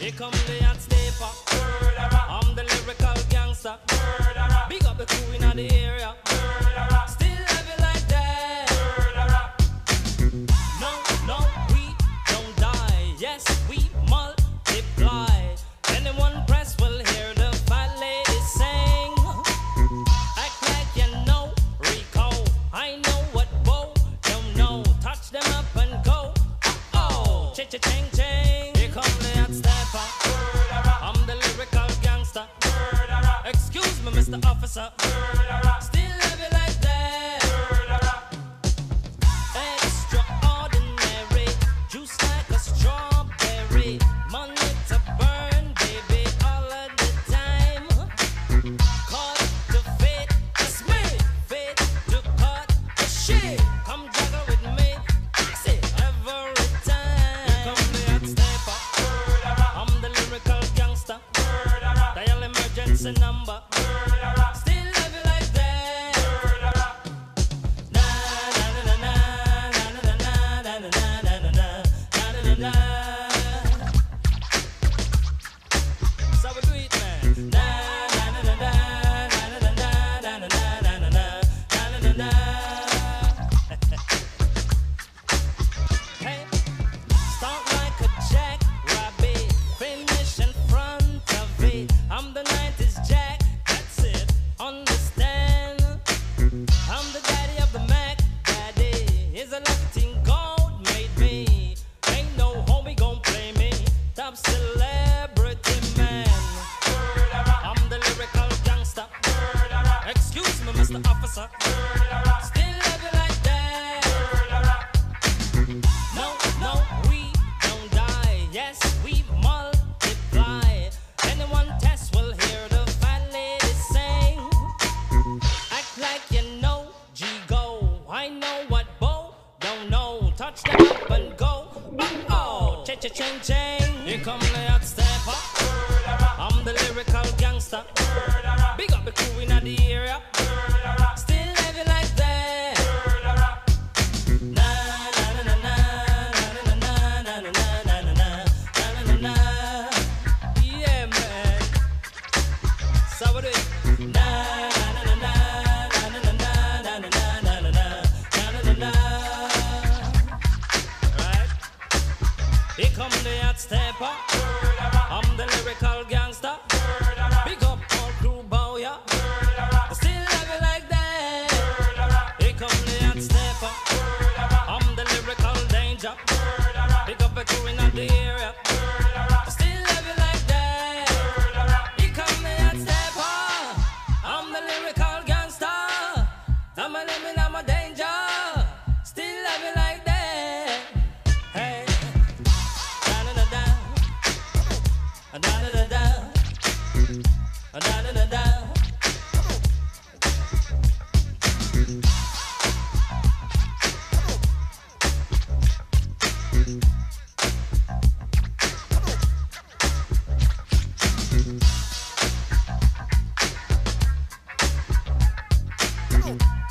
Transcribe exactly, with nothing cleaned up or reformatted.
Here come the hot stepper. I'm the lyrical gangster. Big up the crew in the area. Still heavy like that. No, no, we don't die. Yes, we multiply. Anyone press will hear the fat lady sing. Act like you know Rico. I know what Bo don't know. Touch them up and go. Oh, cha-cha-ching ching. Here come the hot stepper. I'm the lyrical gangster. Excuse me, Mister Officer. Still heavy like that. Extraordinary. Juice like a strawberry. Money to burn, baby, all of the time. Cause the fit is me. Fit to cut the shit. Come juggle with me. Fix it every time. Here come the hot stepper. I'm the lyrical gangster. Dial emergency number. Still heavy like that. Na na na na na na na na na na na na na na. So we do it, man. Na na na na na na na na na na na na na na na. Hey, start like a jackrabbit, finish in front of it. I'm the nineties Jack, that's it. Understand? I'm the daddy of the Mac. Daddy is a lucky thing God made me. Ain't no homie gon' play me. Top celebrity man. I'm the lyrical gangster. Excuse me, Mister Officer. Still heavy like that. No, no, we don't die. Yes, we multiply. Anyone test will hear the fat lady sing. Act like you know G-Go. I know what Bo don't know. Touch them up and go. Oh, cha-cha-ching-ching. Here come the hot stepper. I'm the lyrical gangster. Big up the crew in the area. Still heavy like that. Na na na na na na na na na na na na na na. Yeah, man. So we do it. Na na na na na na na na na na na na na na. Right? Here come the hot stepper. I'm the lyrical gangster. Big up all crew bow ya. Still heavy like that. Here come the hot stepper. I'm the lyrical danger. Big up the crew in the area. Still heavy like that. Here come the hot stepper. I'm the lyrical gangster. I'm a limit, I'm a danger. Still heavy like that. Hey. Da da da da. Da da da da. Da da da da. Oh.